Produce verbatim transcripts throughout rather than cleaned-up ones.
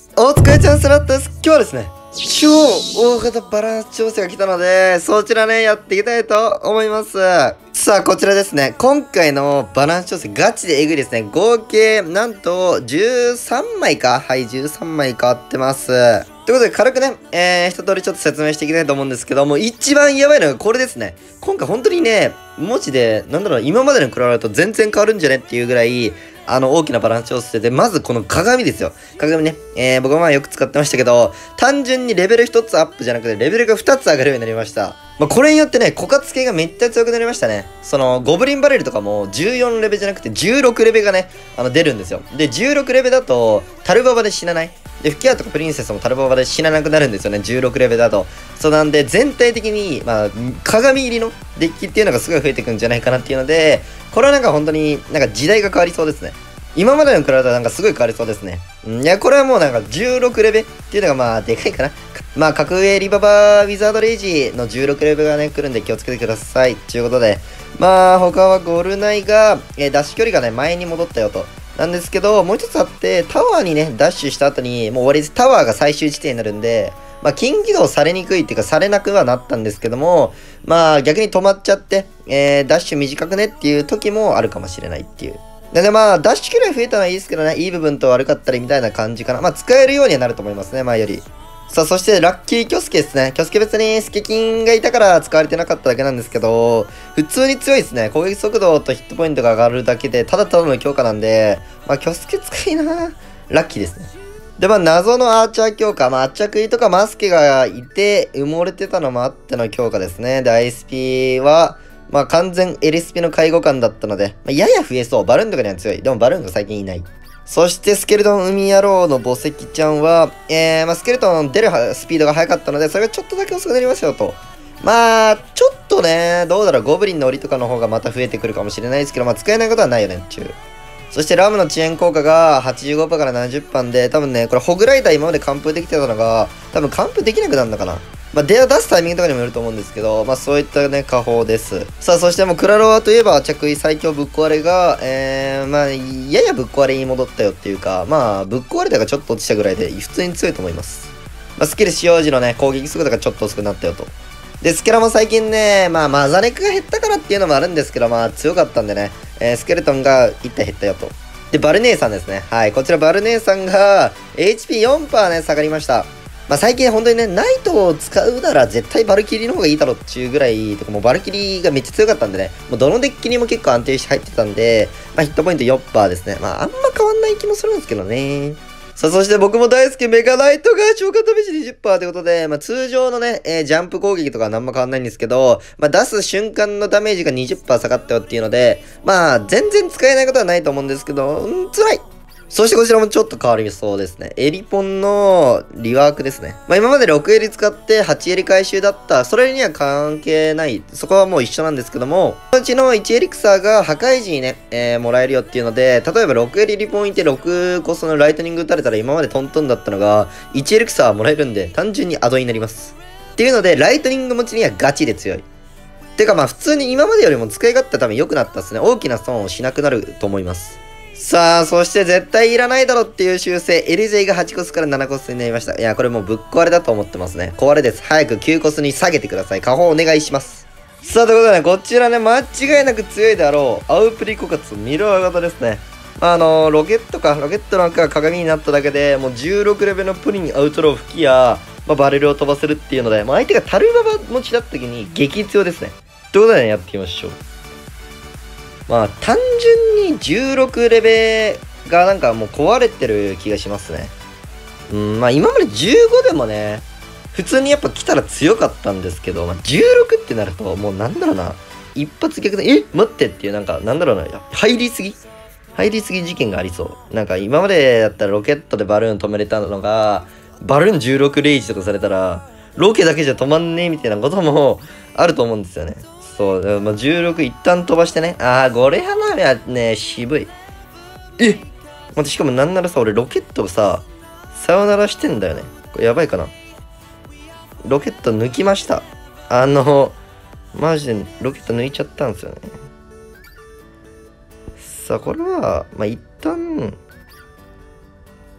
お疲れちゃんスラットです。今日はですね、超大型バランス調整が来たので、そちらね、やっていきたいと思います。さあ、こちらですね。今回のバランス調整ガチでえぐいですね。合計、なんと、じゅうさんまいか。はい、じゅうさんまい変わってます。ということで、軽くね、えー、一通りちょっと説明していきたいと思うんですけども、一番やばいのがこれですね。今回本当にね、文字で、なんだろう、今までの比べると全然変わるんじゃねっていうぐらい、あの、大きなバランス調整で、まずこの鏡ですよ。鏡ね。えー、僕はまあよく使ってましたけど、単純にレベルひとつアップじゃなくて、レベルがふたつ上がるようになりました。まあ、これによってね、枯渇系がめっちゃ強くなりましたね。その、ゴブリンバレルとかもじゅうよんレベじゃなくてじゅうろくレベがね、あの、出るんですよ。で、じゅうろくレベだと、タルババで死なない。で、フキアとかプリンセスもタルババで死ななくなるんですよね。じゅうろくレベだと。そうなんで、全体的に、まあ、鏡入りのデッキっていうのがすごい増えていくんじゃないかなっていうので、これはなんか本当になんか時代が変わりそうですね。今までの比べたらなんかすごい変わりそうですね。んいや、これはもうなんかじゅうろくレベっていうのがまあでかいかな。まあ、格上リババーウィザードレイジのじゅうろくレベがね、来るんで気をつけてください。ということで、まあ、他はゴルナイが、えー、ダッシュ距離がね、前に戻ったよと。なんですけど、もう一つあって、タワーにね、ダッシュした後に、もう終わりです。タワーが最終地点になるんで、まあ、近畿道されにくいっていうか、されなくはなったんですけども、まあ、逆に止まっちゃって、えー、ダッシュ短くねっていう時もあるかもしれないっていう。なんでまあ、ダッシュ距離増えたのはいいですけどね、いい部分と悪かったりみたいな感じかな。まあ、使えるようにはなると思いますね、前より。さあ、そしてラッキーキョスケですね。キョスケ別にスケキンがいたから使われてなかっただけなんですけど、普通に強いですね。攻撃速度とヒットポイントが上がるだけで、ただただの強化なんで、まあ、キョスケ使いなラッキーですね。で、まあ、謎のアーチャー強化。まあ、アッチャークイとかマスケがいて、埋もれてたのもあっての強化ですね。で、アイエスピー は、まあ、完全 エルエスピー の介護官だったので、まあ、やや増えそう。バルーンとかには強い。でも、バルーンが最近いない。そして、スケルトン海野郎の墓石ちゃんは、えー、まあ、スケルトン出るスピードが速かったので、それがちょっとだけ遅くなりますよと。まあ、ちょっとね、どうだろう、ゴブリンの檻とかの方がまた増えてくるかもしれないですけど、まあ、使えないことはないよね、ちゅう。そしてラムの遅延効果が はちじゅうごパーセント から ななじゅっパーセント で、多分ね、これホグライダー今まで完封できてたのが、多分完封できなくなるのかな。まあ、出すタイミングとかにもよると思うんですけど、まあ、そういったね、下方です。さあ、そしてもうクラロワといえば、着衣最強ぶっ壊れが、えー、まあ、ややぶっ壊れに戻ったよっていうか、まあ、ぶっ壊れたがちょっと落ちたぐらいで、普通に強いと思います。まあ、スキル使用時のね、攻撃速度がちょっと遅くなったよと。で、スケラも最近ね、まあ、マザネクが減ったからっていうのもあるんですけど、まあ、強かったんでね、えー、スケルトンがいち体減ったよと。で、バルネーさんですね。はい。こちらバルネーさんが エイチピーよんパーセント ね、下がりました。まあ、最近本当にね、ナイトを使うなら絶対バルキリーの方がいいだろっていうぐらい、とかもうバルキリーがめっちゃ強かったんでね、もうどのデッキにも結構安定して入ってたんで、まあ、ヒットポイントよんパーセントですね。まあ、あんま変わんない気もするんですけどね。さあ、そして僕も大好きメガナイトが消化試し にじゅっパーセント ということで、まあ、通常のね、えー、ジャンプ攻撃とかは何も変わんないんですけど、まあ、出す瞬間のダメージが にじゅっパーセント 下がったよっていうので、まあ、全然使えないことはないと思うんですけど、うん、辛い。そしてこちらもちょっと変わりそうですね。エリポンのリワークですね。まあ今までろくエリ使ってはちエリ回収だった。それには関係ない。そこはもう一緒なんですけども、そのうちのいちエリクサーが破壊時にね、えー、もらえるよっていうので、例えばろくエリリポンいてろくコストのライトニング打たれたら今までトントンだったのが、いちエリクサーもらえるんで、単純にアドになります。っていうので、ライトニング持ちにはガチで強い。てかまあ普通に今までよりも使い勝手多分良くなったっすね。大きな損をしなくなると思います。さあ、そして絶対いらないだろっていう修正、エルジェイ がはちコスからななコスになりました。いや、これもうぶっ壊れだと思ってますね。壊れです。早くきゅうコスに下げてください。下方お願いします。さあ、ということでね、こちらね、間違いなく強いであろう、アウプリコカツミロア型ですね。まあ、あのー、ロケットか、ロケットなんかが鏡になっただけで、もうじゅうろくレベルのプリンアウトロー吹きや、まあ、バレルを飛ばせるっていうので、まあ、相手がタルババ持ちだった時に激強ですね。ということでね、やっていきましょう。まあ、単純にじゅうろくレベがなんかもう壊れてる気がしますね。うん、まあ今までじゅうごでもね、普通にやっぱ来たら強かったんですけど、まあ、じゅうろくってなるともうなんだろうな、一発逆で、え待ってっていうなんかなんだろうな、入りすぎ入りすぎ事件がありそう。なんか今までだったらロケットでバルーン止めれたのが、バルーンじゅうろくレイジとかされたら、ロケだけじゃ止まんねえみたいなこともあると思うんですよね。そう、まあ、じゅうろく一旦飛ばしてね。ああ、ゴレ花火はね、渋い。え待って、しかもなんならさ、俺ロケットさ、さよならしてんだよね。これやばいかな。ロケット抜きました。あの、マジでロケット抜いちゃったんですよね。さあ、これは、まあ、一旦、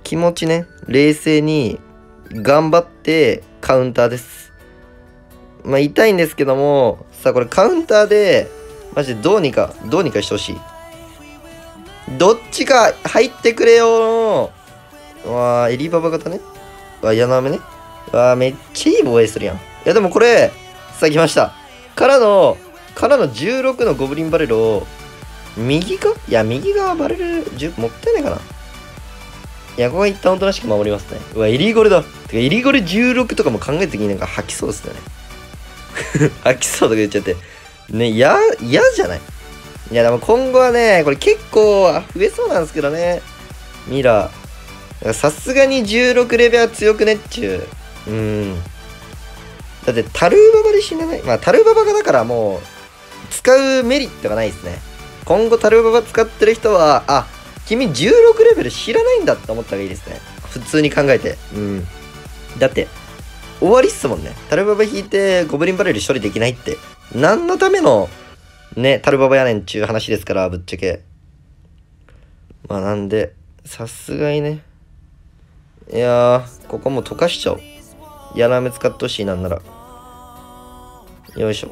気持ちね、冷静に頑張ってカウンターです。まあ痛いんですけども、さあこれカウンターで、マジでどうにか、どうにかしてほしい。どっちか入ってくれよー。わあ、エリババ型ね。わあ、矢の雨ね。わあ、めっちゃいい防衛するやん。いやでもこれ、さあ来ました。からの、からのじゅうろくのゴブリンバレルを、右かいや、右側バレルじゅうもったいないかな。いや、ここは一旦おとなしく守りますね。うわ、エリゴレだ。てか、エリゴレじゅうろくとかも考えた時になんか吐きそうですよね。吐きそうとか言っちゃって。ね、や、嫌じゃない？いや、でも今後はね、これ結構増えそうなんですけどね。ミラー。さすがにじゅうろくレベルは強くねっちゅう。うん。だって、タルーババで死なない。まあ、タルーババがだからもう、使うメリットがないですね。今後タルーババ使ってる人は、あ、君じゅうろくレベル知らないんだって思った方がいいですね。普通に考えて。うん。だって、終わりっすもんね。タルババ引いてゴブリンバレル処理できないって。何のための、ね、タルババやねんっちゅう話ですから、ぶっちゃけ。まあなんで、さすがにね。いやー、ここも溶かしちゃおう。やらめ使ってほしいなんなら。よいしょ。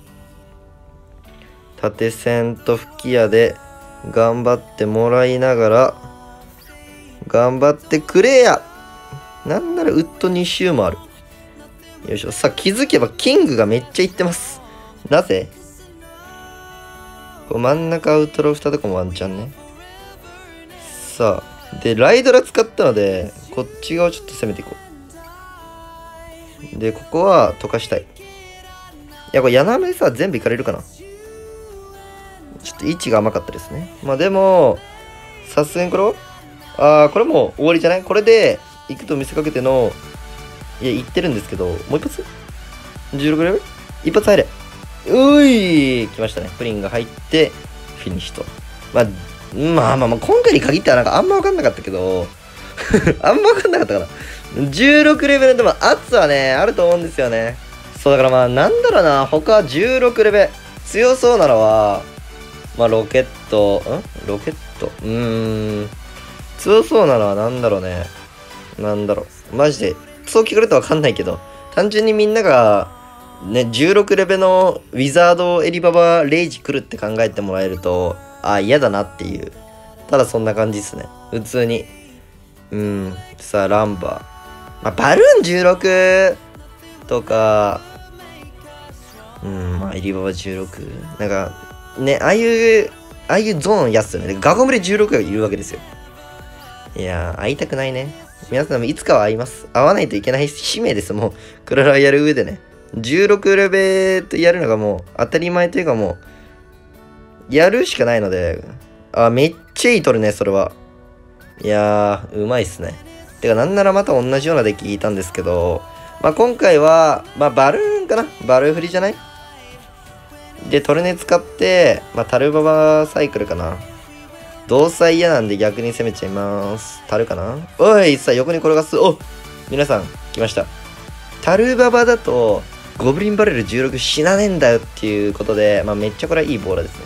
縦線と吹き矢で頑張ってもらいながら、頑張ってくれや。なんならウッドに周もある。よいしょ。さあ気づけばキングがめっちゃいってます。なぜ？こう真ん中アウトローふたとかもワンチャンね。さあ。で、ライドラ使ったので、こっち側をちょっと攻めていこう。で、ここは溶かしたい。いや、これ柳目さ、全部いかれるかな。ちょっと位置が甘かったですね。まあでも、さすがにこれはああ、これもう終わりじゃない？これで、行くと見せかけての、いや、行ってるんですけど、もう一発 ?じゅうろく レベル一発入れ。うい来ましたね。プリンが入って、フィニッシュと。まあ、まあまあまあ、今回に限ってはなんかあんま分かんなかったけど、あんま分かんなかったかな。じゅうろくレベルでも圧はね、あると思うんですよね。そうだからまあ、なんだろうな、他じゅうろくレベル。強そうなのは、まあ、ロケット、んロケットうーん。強そうなのはなんだろうね。なんだろう。マジで、そう聞かれるとわかんないけど、単純にみんなが、ね、じゅうろくレベルのウィザードエリババレイジ来るって考えてもらえると、ああ、嫌だなっていう。ただそんな感じっすね。普通に。うん。さあ、ランバー。まあ、バルーンじゅうろくとか、うん、まあ、エリババじゅうろく。なんか、ね、ああいう、ああいうゾーンやっすよね。ガゴムレじゅうろくがいるわけですよ。いやー、会いたくないね。皆さんもいつかは会います。会わないといけない使命です。もう、クララやる上でね。じゅうろくレベルとやるのがもう当たり前というかもう、やるしかないので、あ、めっちゃいい取るね、それは。いやー、うまいっすね。てか、なんならまた同じようなデッキいたんですけど、まあ今回は、まあバルーンかな？バルーン振りじゃない？で、トルネ使って、まあタルババサイクルかな。動作嫌なんで逆に攻めちゃいます。タルかな？おい、さあ横に転がす。お、皆さん、来ました。タルババだと、ゴブリンバレルじゅうろく死なねえんだよっていうことで、まあめっちゃこれはいいボーラですね。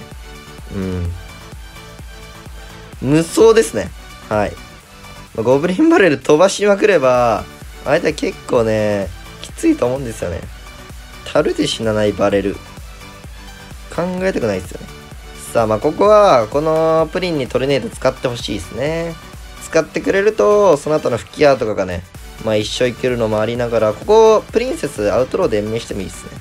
うん。無双ですね。はい。まあ、ゴブリンバレル飛ばしまくれば、相手は結構ね、きついと思うんですよね。タルで死なないバレル。考えたくないですよね。さあ、まあここは、このプリンにトルネード使ってほしいですね。使ってくれると、その後の吹き矢とかがね、まあ一生いけるのもありながら、ここ、プリンセスアウトローで延命してもいいですね。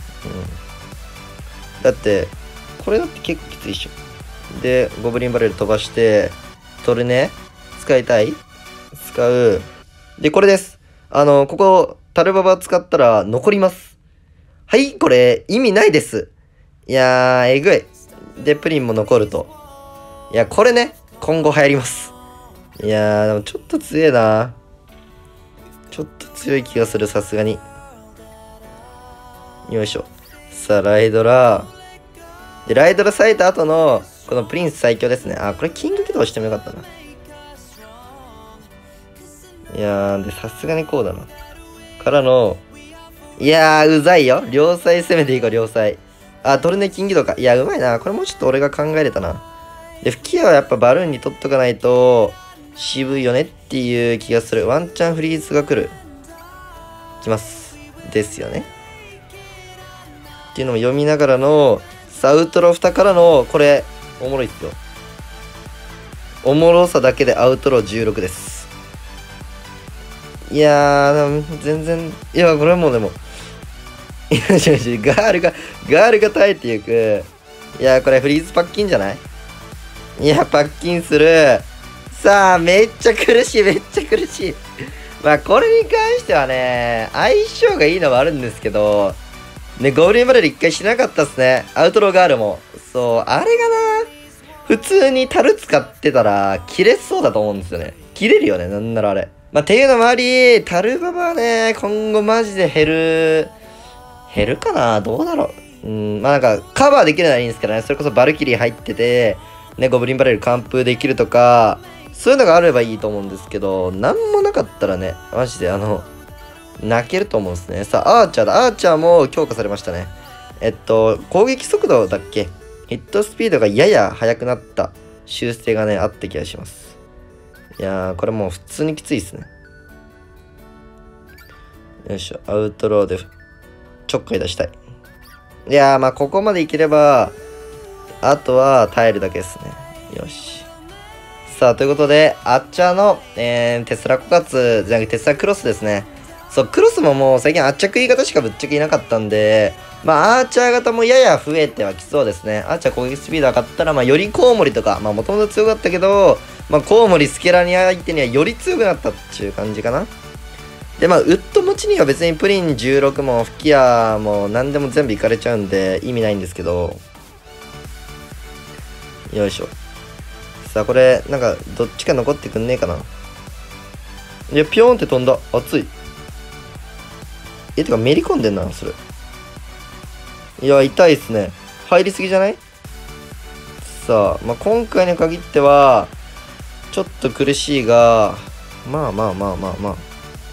うん。だって、これだって結構きついっしょ。で、ゴブリンバレル飛ばして、トルネ使いたい使う。で、これです。あの、ここ、タルババ使ったら残ります。はい、これ、意味ないです。いやー、えぐい。で、プリンも残ると。いや、これね、今後流行ります。いやー、でもちょっと強えな。ちょっと強い気がする、さすがに。よいしょ。さあ、ライドラ。で、ライドラ咲いた後の、このプリンス最強ですね。あ、これキング起動してもよかったな。いやー、で、さすがにこうだな。からの、いやー、うざいよ。両サイ攻めていこう、両サイ。あ、トルネキンギドか。いや、うまいな。これもうちょっと俺が考えれたな。で、吹き矢はやっぱバルーンに取っとかないと、 渋いよねっていう気がする。ワンチャンフリーズが来る。来ます。ですよね。っていうのも読みながらの、サウトロフタからの、これ、おもろいっすよ。おもろさだけでアウトローじゅうろくです。いやー、全然、いや、これはもうでも、いや、違う違う、ガールが、ガールが耐えていく。いや、これフリーズパッキンじゃない？いや、パッキンする。さあ、めっちゃ苦しい、めっちゃ苦しい。まあ、これに関してはね、相性がいいのはあるんですけど、ね、ゴールデンバレル一回しなかったっすね。アウトローガールも。そう、あれがな、普通に樽使ってたら、切れそうだと思うんですよね。切れるよね、なんならあれ。まあ、っていうのもあり、樽ババはね、今後マジで減る、減るかな？どうだろう。うん、まあなんか、カバーできるのはいいんですけどね、それこそバルキリー入ってて、ね、ゴブリンバレル完封できるとか、そういうのがあればいいと思うんですけど、なんもなかったらね、マジであの、泣けると思うんですね。さあ、アーチャーだ。アーチャーも強化されましたね。えっと、攻撃速度だっけ？ヒットスピードがやや速くなった修正がね、あった気がします。いやー、これもう普通にきついですね。よいしょ、アウトローでちょっかい出したい。いやー、まあここまでいければ、あとは耐えるだけですね。よし。さあ、ということで、アッチャーの、えー、テスラ枯渇じゃなくてテスラクロスですね。そう、クロスももう最近圧着言い方しかぶっちゃけいなかったんで、まあ、アーチャー型もやや増えてはきそうですね。アーチャー攻撃スピード上がったら、まあ、よりコウモリとか、まあ、もともと強かったけど、まあ、コウモリ、スケラニ相手にはより強くなったっていう感じかな。で、まあ、ウッド持ちには別にプリンじゅうろくも吹き矢も何でも全部いかれちゃうんで、意味ないんですけど。よいしょ。さあ、これ、なんか、どっちか残ってくんねえかな。いや、ピョーンって飛んだ。熱い。え、てか、めり込んでんな、それ。いや、痛いっすね。入りすぎじゃない？さあ、まあ、今回に限っては、ちょっと苦しいが、まあまあまあまあまあ。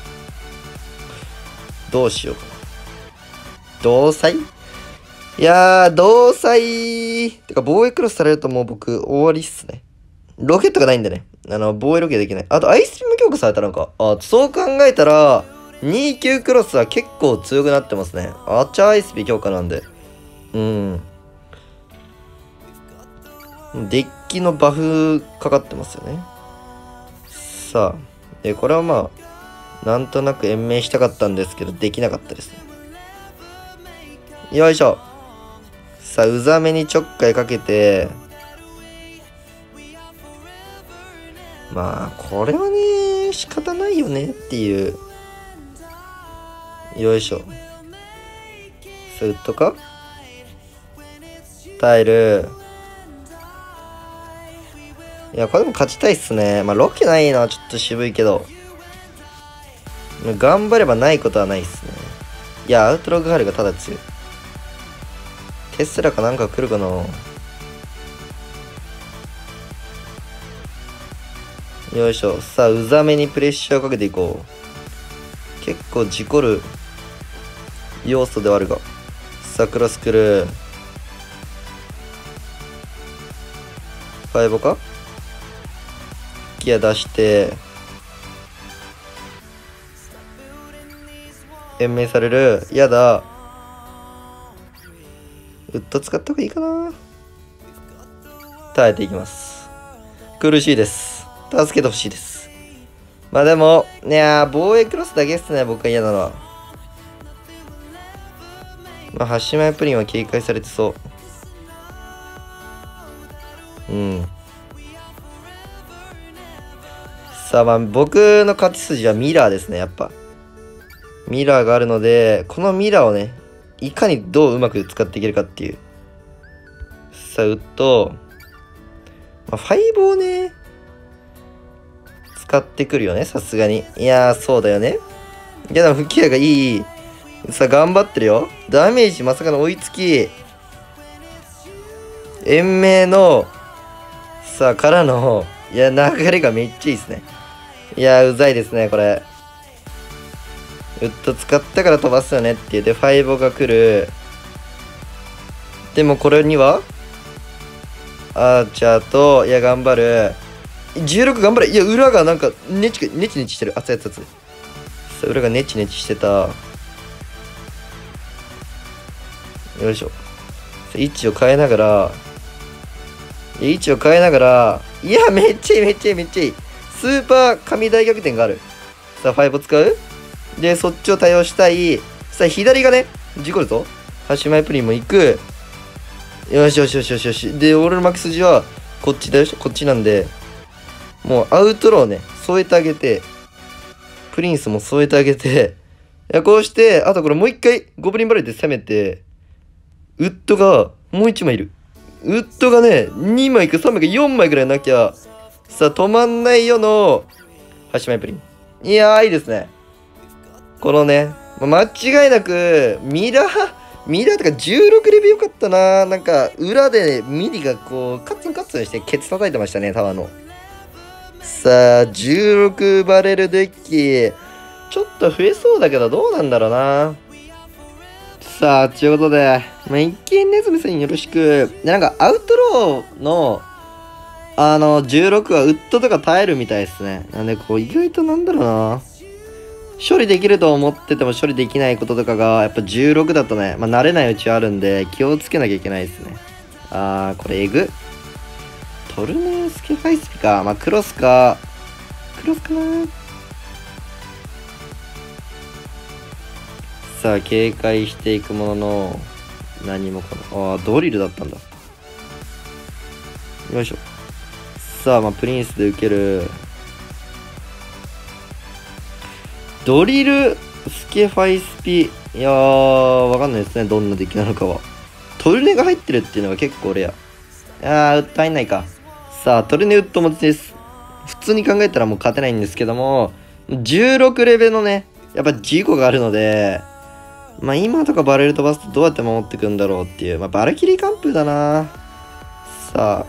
どうしようかな。同彩？いやー、同彩。てか、防衛クロスされるともう僕、終わりっすね。ロケットがないんでね。あの、防衛ロケできない。あと、アイスピンも強化されたのか。あ、そう考えたら、に級クロスは結構強くなってますね。アーチャーアイスピ強化なんで。うん。デッキのバフかかってますよね。さあ。で、これはまあ、なんとなく延命したかったんですけど、できなかったですね。よいしょ。さあ、うざめにちょっかいかけて、まあ、これはね、仕方ないよねっていう。よいしょ。さあ、ウッドか？タイル。いや、これでも勝ちたいっすね。まあ、ロケないのはちょっと渋いけど。頑張ればないことはないっすね。いや、アウトログハルがただ強い。テスラかなんか来るかな？よいしょ。さあ、うざめにプレッシャーをかけていこう。結構事故る要素ではあるが。さあ、クロス来る。ファイボか？ギア出して、延命される。やだ。ウッド使った方がいいかな。耐えていきます。苦しいです。助けてほしいです。まあでも、いやー、防衛クロスだけっすね、僕が嫌なのは。まあ、ハッシュマイプリンは警戒されてそう。うん。さあ、まあ、僕の勝ち筋はミラーですね、やっぱ。ミラーがあるので、このミラーをね、いかにどううまく使っていけるかっていう。さあ、ウッド。まあ、ファイブをね、使ってくるよね、さすがに。いやー、そうだよね。いや、でも、吹き矢がいい。さあ、頑張ってるよ。ダメージまさかの追いつき。延命の、さあ、からの、いや、流れがめっちゃいいですね。いやー、うざいですね、これ。ウッド使ったから飛ばすよねっていう。で、ファイボが来る。でもこれには、アーチャーと、いや、頑張る。 じゅうろく頑張れ。いや、裏がなんか、ネチネチネチしてる。熱い熱い熱い。さあ、裏がネチネチしてた。よいしょ。位置を変えながら、位置を変えながら、いや、めっちゃいい、めっちゃいい、めっちゃいい。スーパー神大逆転がある。さあ、ファイブ使うで、そっちを対応したい。さあ、左がね、事故るぞ。端前プリンも行く。よしよしよしよしよし。で、俺の巻き筋は、こっちだよ。こっちなんで、もうアウトローね、添えてあげて、プリンスも添えてあげて、いや、こうして、あとこれもう一回、ゴブリンバレーで攻めて、ウッドがもう一枚いる。ウッドがね、にまいかさんまいかよんまいぐらいなきゃ、さあ、止まんないよの、端前プリン。いやー、いいですね。このね、間違いなく、ミラー、ミラーとかじゅうろくレベルよかったな。なんか、裏でミリがこう、カッツンカッツンしてケツ叩いてましたね、タワーの。さあ、じゅうろくバレルデッキ。ちょっと増えそうだけど、どうなんだろうな。さあ、ということで、まあ、一見ネズミさんよろしく。で、なんか、アウトローの、あの、じゅうろくはウッドとか耐えるみたいですね。なんで、こう、意外となんだろうな。処理できると思ってても処理できないこととかが、やっぱじゅうろくだとね、まあ、慣れないうちはあるんで、気をつけなきゃいけないですね。あー、これエグ。トルネスケファイスピか。まあ、クロスか。クロスかな。さあ、警戒していくものの、何もかも。ああ、ドリルだったんだ。よいしょ。さあ、まあ、プリンスで受ける。ドリル、スケファイスピ。いやー、わかんないですね。どんなデッキなのかは。トルネが入ってるっていうのが結構レア。あー、ウッド入んないか。さあ、トルネウッド持ちです。普通に考えたらもう勝てないんですけども、じゅうろくレベルのね、やっぱ事故があるので、まあ今とかバレル飛ばすとどうやって守ってくんだろうっていう。まあバルキリー完封だな。さあ。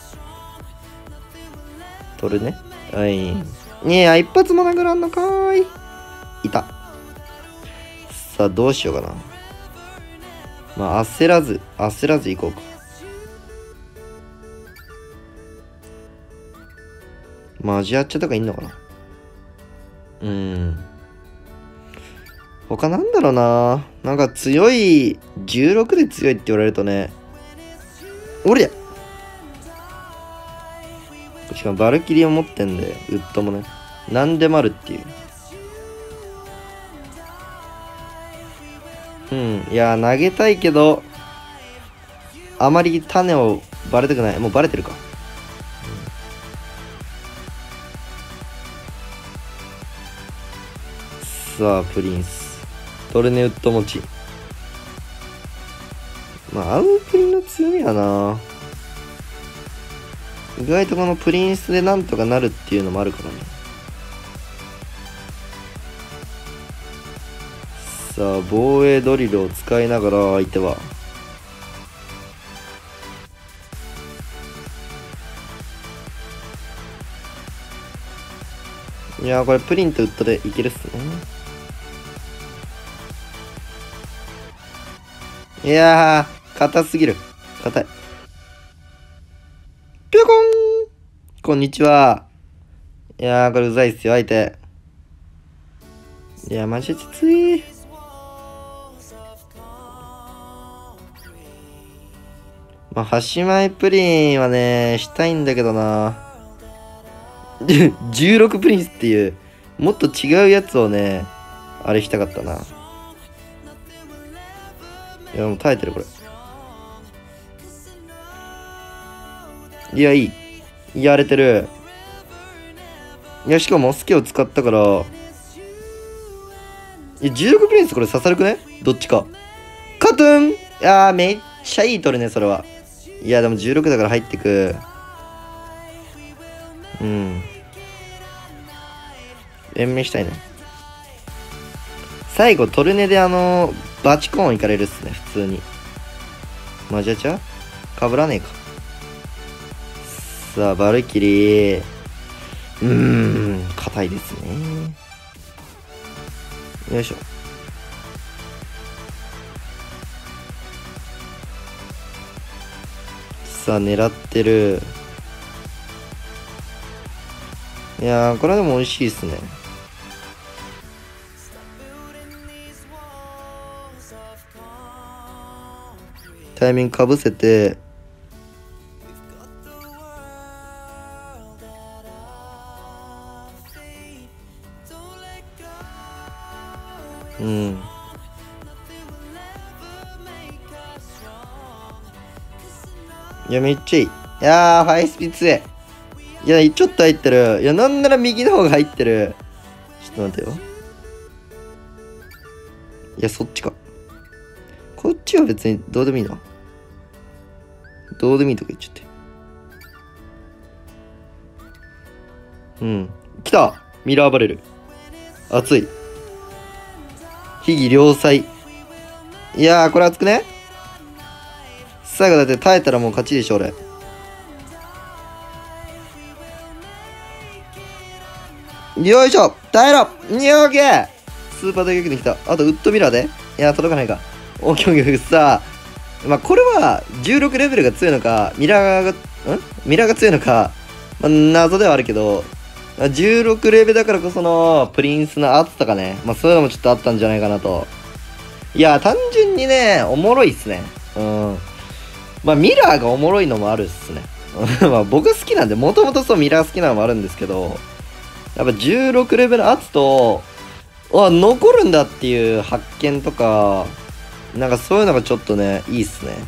取るね。はい。ねえ、一発も殴らんのかーい。いた。さあ、どうしようかな。まあ焦らず、焦らず行こうか。まあアジアッチャとかいんのかな。うーん。他なんだろうな。なんか強い、じゅうろくで強いって言われるとね。おりゃしかもバルキリーを持ってんで、ウッドもね。なんでもあるっていう。うん。いや、投げたいけど、あまり種をバレたくない。もうバレてるか。さあ、プリンス。トルネウッド持ち。まあ、アウプリンの強みはな。意外とこのプリンスでなんとかなるっていうのもあるからね。さあ、防衛ドリルを使いながら相手は。いやー、これプリンとウッドでいけるっすね。いやー、硬すぎる。硬い。ぴょこんこんにちは。いやー、これうざいっすよ、相手。いや、マジできつい。まあ、端前プリンはね、したいんだけどな。じゅうろくプリンスっていう、もっと違うやつをね、あれしたかったな。いや、もう耐えてる、これ。いや、いい。やれてる。いや、しかもスケを使ったから、いや、じゅうろくプリンスこれ刺さるくねどっちか。カトゥン。いやー、めっちゃいい取るね、それは。いや、でもじゅうろくだから入ってく。うん。延命したいね。最後、トルネであのー、バチコーンいかれるっすね、普通に。マジャチャかぶらねえか。さあ、バルキリー。うーん、硬いですね。よいしょ。さあ、狙ってる。 いやー、これでも美味しいっすね。タイミングかぶせて、うん。いや、めっちゃいい。いやー、ハイスピー強い。いや、ちょっと入ってる。いや、なんなら右の方が入ってる。ちょっと待ってよ。いや、そっちか。こっちは別にどうでもいいな。どうでもいいとか言っちゃって。うん。来たミラーバレル。熱い。秘技良妻。いやー、これ熱くね？最後だって耐えたらもう勝ちでしょ、俺。よいしょ耐えろにオーケースーパー大逆に来た。あと、ウッドミラーでいや、届かないか。オーケーオーケーさあ、まあ、これは、じゅうろくレベルが強いのか、ミラーが、んミラーが強いのか、まあ、謎ではあるけど、じゅうろくレベルだからこその、プリンスの熱さがね、まあ、そういうのもちょっとあったんじゃないかなと。いや、単純にね、おもろいっすね。うん。まあ、ミラーがおもろいのもあるっすね。まあ、僕好きなんで、もともとそうミラー好きなのもあるんですけど、やっぱじゅうろくレベル圧と、あ、残るんだっていう発見とか、なんかそういうのがちょっとね、いいっすね。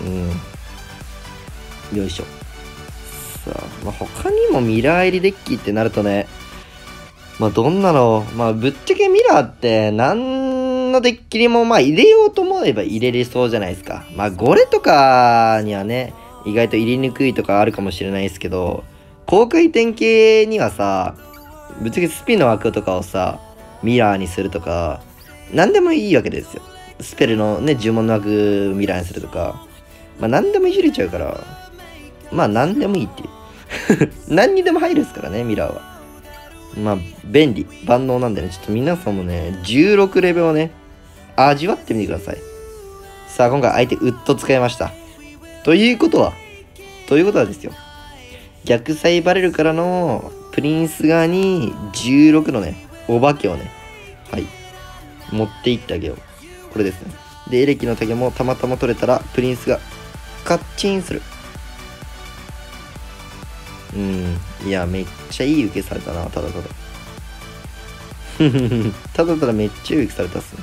うん。よいしょ。さあ、まあ、他にもミラー入りデッキってなるとね、まあどんなの、まあぶっちゃけミラーって何のデッキにもまあ入れようと思えば入れれそうじゃないですか。まあゴレとかにはね、意外と入れにくいとかあるかもしれないですけど、高回転系にはさ、ぶっちゃけスピンの枠とかをさ、ミラーにするとか、何でもいいわけですよ。スペルのね、呪文の枠ミラーにするとか、まあ何でもいじれちゃうから、まあ何でもいいっていう。何にでも入るですからね、ミラーは。まあ、便利、万能なんでね、ちょっと皆さんもね、じゅうろくレベルをね、味わってみてください。さあ、今回相手ウッド使いました。ということは、ということはですよ。逆サイバレルからのプリンス側にじゅうろくのね、お化けをね、はい、持っていってあげよう。これですね。で、エレキの竹もたまたま取れたら、プリンスがカッチンする。うん。いや、めっちゃいい受けされたな、ただただ。ただただめっちゃいい受けされたっすね。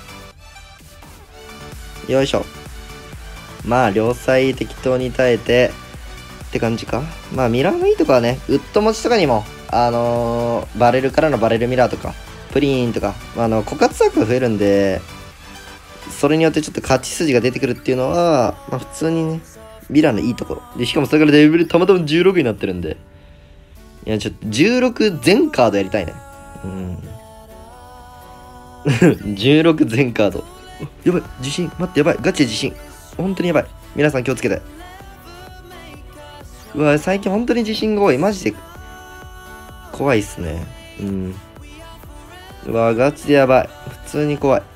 よいしょ。まあ、両サイ適当に耐えて、って感じか。まあ、ミラーのいいとこはね、ウッド持ちとかにも、あのー、バレルからのバレルミラーとか、プリーンとか、まあ、あの、枯渇枠が増えるんで、それによってちょっと勝ち筋が出てくるっていうのは、まあ、普通にね、ミラーのいいところ。で、しかもそれからレベルたまたまじゅうろくになってるんで、いや、ちょっとじゅうろく全カードやりたいね。うん。じゅうろく全カード。やばい、地震。待って、やばい。ガチで地震。本当にやばい。皆さん気をつけて。うわ、最近本当に地震が多い。マジで怖いっすね。うん。うわ、ガチでやばい。普通に怖い。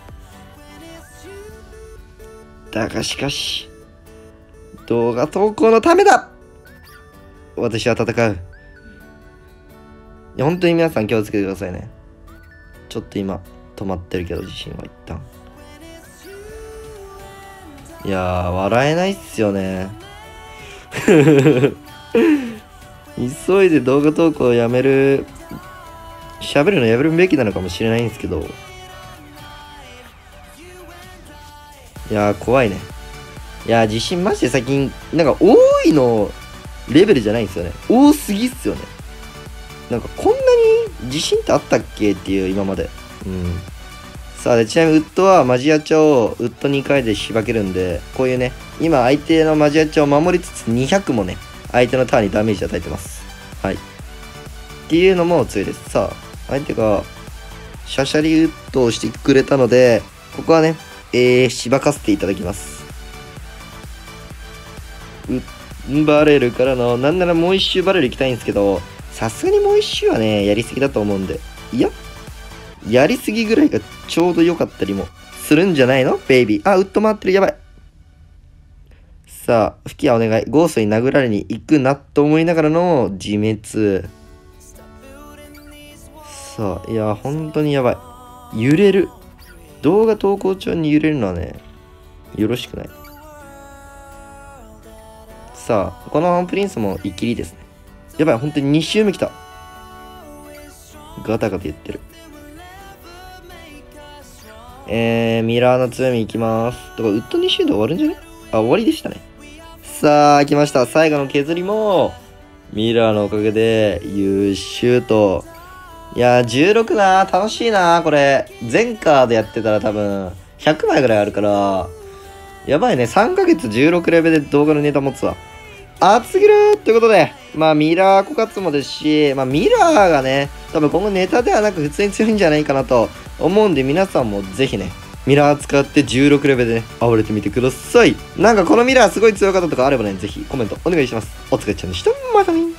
だがしかし、動画投稿のためだ私は戦う。いや、本当に皆さん気をつけてくださいね。ちょっと今、止まってるけど、地震は一旦。いやー、笑えないっすよね。急いで動画投稿をやめる、喋るのやめるべきなのかもしれないんですけど。いやー、怖いね。いやー、地震マジで最近、なんか多いのレベルじゃないんですよね。多すぎっすよね。なんかこんなに地震ってあったっけっていう今まで。うん。さあ、でちなみにウッドはマジアチャをウッドにかいでしばけるんで、こういうね、今相手のマジアチャを守りつつにひゃくもね、相手のターンにダメージ与えてます。はい。っていうのも強いです。さあ、相手がシャシャリウッドをしてくれたので、ここはね、えー、しばかせていただきます。ウッバレルからの、なんならもう一周バレル行きたいんですけど、さすがにもう一周はね、やりすぎだと思うんで。いや、やりすぎぐらいがちょうど良かったりもするんじゃないのベイビー。あ、ウッド回ってる。やばい。さあ、吹き矢お願い。ゴーストに殴られに行くなと思いながらの自滅。 さあ、いや、本当にやばい。揺れる。動画投稿中に揺れるのはね、よろしくない。さあ、このプリンスもイキリですね。やばい、本当にに周目来た。ガタガタ言ってる。えー、ミラーの強みいきます。とか、ウッドに周で終わるんじゃね？あ、終わりでしたね。さあ、来ました。最後の削りも、ミラーのおかげで優秀と。いやー、じゅうろくなー。楽しいなー、これ。全カードやってたら多分、ひゃくまいぐらいあるから、やばいね。さんかげつじゅうろくレベルで動画のネタ持つわ。熱すぎるーってことで、まあ、ミラー枯渇もですし、まあ、ミラーがね、多分今後ネタではなく普通に強いんじゃないかなと思うんで、皆さんもぜひね、ミラー使ってじゅうろくレベルでね、暴れてみてください。なんかこのミラーすごい強かったとかあればね、ぜひコメントお願いします。お疲れちゃんでした。またね。